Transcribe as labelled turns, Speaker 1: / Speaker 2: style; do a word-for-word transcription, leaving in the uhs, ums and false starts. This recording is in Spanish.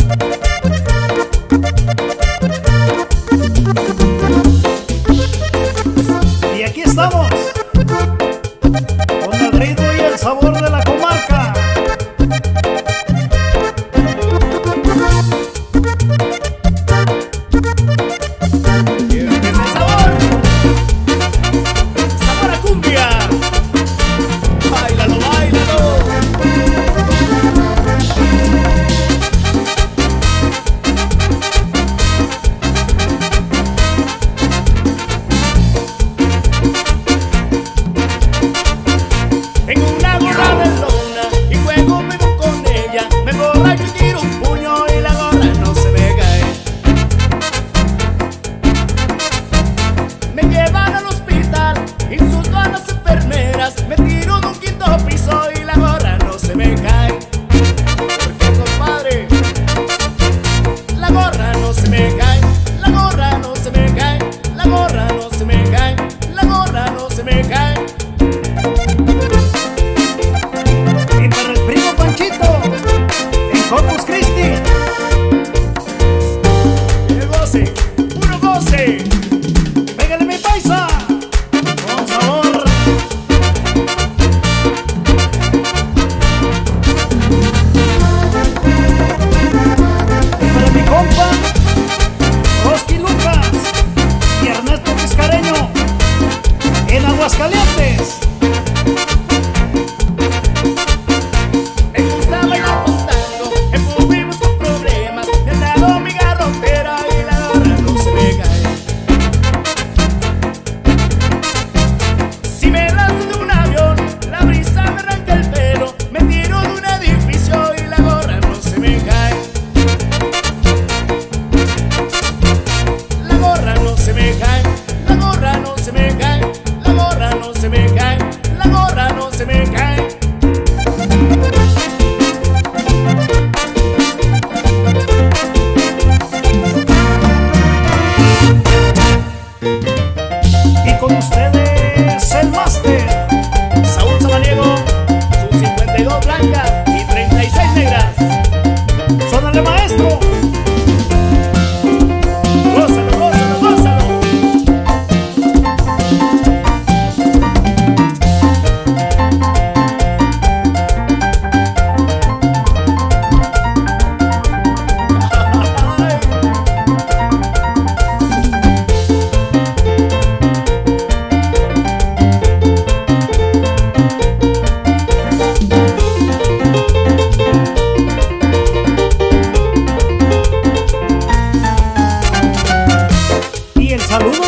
Speaker 1: Y aquí estamos, con el ritmo y el sabor de la comarca. Y este es el sabor, sabor a cumbia. Báilalo, báilalo. Tengo una gorra de lona y juego vivo con ella. Me borracho y tiro un puño y la gorra no se me cae. Me llevan al hospital, insulto a las enfermeras. Me tiro de un quinto piso y la gorra no se me cae. Porque compadre, la gorra no se me cae. La gorra no se me cae. La gorra no se me cae. La gorra no se me cae. Y para el primo Panchito, en Corpus Christi. El goce, puro goce. Pégale mi paisa, con sabor. Y para mi compa, Roski Lucas y Ernesto Vizcareño, en Aguascalientes. Me gusta bailar cantando, empujimos con problemas. Me han dado mi garrotera y la gorra no se me cae. Si me lanzo de un avión, la brisa me arranca el pelo. Me tiro de un edificio y la gorra no se me cae. La gorra no se me cae. La gorra no se me cae. La gorra no se me cae. La gorra no se me cae. Y con ustedes el máster Saúl Samaniego, sus cincuenta y dos blancas y treinta y seis negras. ¡Sónale, maestro! ¡Gózalo, gózalo, gózalo! Y el saludo